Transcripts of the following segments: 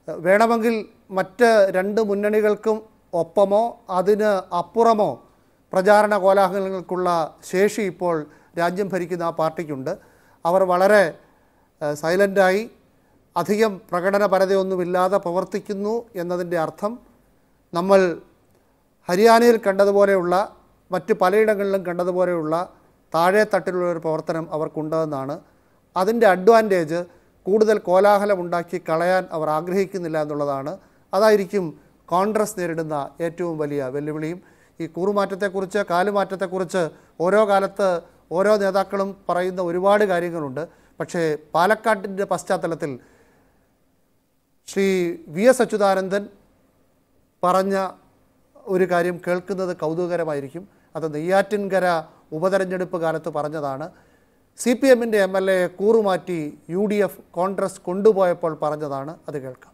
വേണമെങ്കിൽ മറ്റ് രണ്ട് മുന്നണികൾക്കും ഒപ്പമോ അതിന് അപ്പുറമോ പ്രചാരണ കോലാഹലങ്ങൾക്കുള്ള ശേഷി ഇപ്പോൾ രാജ്യം ഭരിക്കുന്ന ആ പാർട്ടിക്കുണ്ട്. അവർ വളരെ സൈലൻ്റായി അധികം പ്രകടനപരതയൊന്നുമില്ലാതെ പ്രവർത്തിക്കുന്നു എന്നതിൻ്റെ അർത്ഥം നമ്മൾ ഹരിയാനയിൽ കണ്ടതുപോലെയുള്ള മറ്റ് പലയിടങ്ങളിലും കണ്ടതുപോലെയുള്ള താഴെ തട്ടിലുള്ള ഒരു പ്രവർത്തനം അവർക്കുണ്ടെന്നാണ്. അതിൻ്റെ അഡ്വാൻറ്റേജ് കൂടുതൽ കോലാഹലമുണ്ടാക്കി കളയാൻ അവർ ആഗ്രഹിക്കുന്നില്ല എന്നുള്ളതാണ്. അതായിരിക്കും കോൺഗ്രസ് നേരിടുന്ന ഏറ്റവും വലിയ വെല്ലുവിളിയും. ഈ കൂറുമാറ്റത്തെക്കുറിച്ച് കാലുമാറ്റത്തെക്കുറിച്ച് ഓരോ കാലത്ത് ഓരോ നേതാക്കളും പറയുന്ന ഒരുപാട് കാര്യങ്ങളുണ്ട്. പക്ഷേ പാലക്കാടിൻ്റെ പശ്ചാത്തലത്തിൽ ശ്രീ വി.എസ്. അച്യുതാനന്ദൻ പറഞ്ഞ ഒരു കാര്യം കേൾക്കുന്നത് കൗതുകകരമായിരിക്കും. അത് നെയ്യാറ്റിൻകര ഉപതെരഞ്ഞെടുപ്പ് കാലത്ത് പറഞ്ഞതാണ്. CPM-ൻ്റെ MLA കൂറുമാറ്റി UDF കോൺഗ്രസ് കൊണ്ടുപോയപ്പോൾ പറഞ്ഞതാണ്. അത് കേൾക്കാം.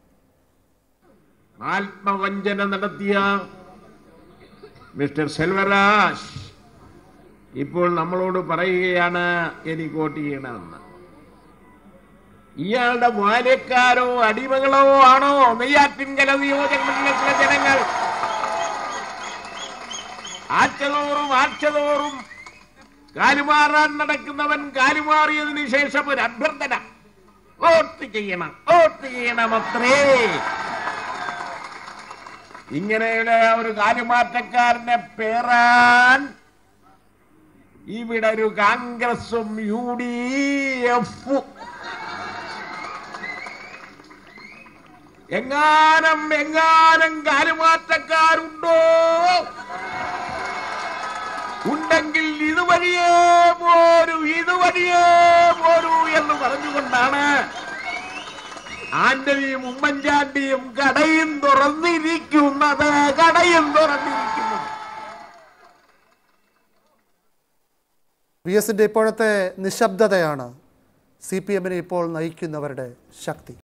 ആത്മവഞ്ചന നടത്തിയ മിസ്റ്റർ സെൽവരാജ് ഇപ്പോൾ നമ്മളോട് പറയുകയാണ് എനിക്ക് വോട്ട് ചെയ്യണമെന്ന്. ഇയാളുടെ ബാല്യക്കാരോ അടിമകളോ ആണോ നെയ്യാറ്റിൻകര നിയോജകമണ്ഡലത്തിലെ ജനങ്ങൾ? ആഴ്ചതോറും കാലുമാറാൻ നടക്കുന്നവൻ കാലുമാറിയതിനു ശേഷം ഒരു അഭ്യർത്ഥന, വോട്ട് ചെയ്യണം അത്രേ. ഇങ്ങനെയുള്ള ഒരു കാലുമാറ്റക്കാരനെ പേറാൻ ഇവിടെ ഒരു കോൺഗ്രസും UDF എങ്ങാനും കാലുമാറ്റക്കാരുണ്ടോ? ഉണ്ടെങ്കിൽ ഇതുവഴിയേ പോരൂ എന്ന് പറഞ്ഞുകൊണ്ടാണ് ആന്റണിയും ഉമ്മൻചാണ്ടിയും കടയും തുറന്നിരിക്കുന്നത്. വി.എസിൻ്റെ ഇപ്പോഴത്തെ നിശബ്ദതയാണ് CPM-നെ ഇപ്പോൾ നയിക്കുന്നവരുടെ ശക്തി.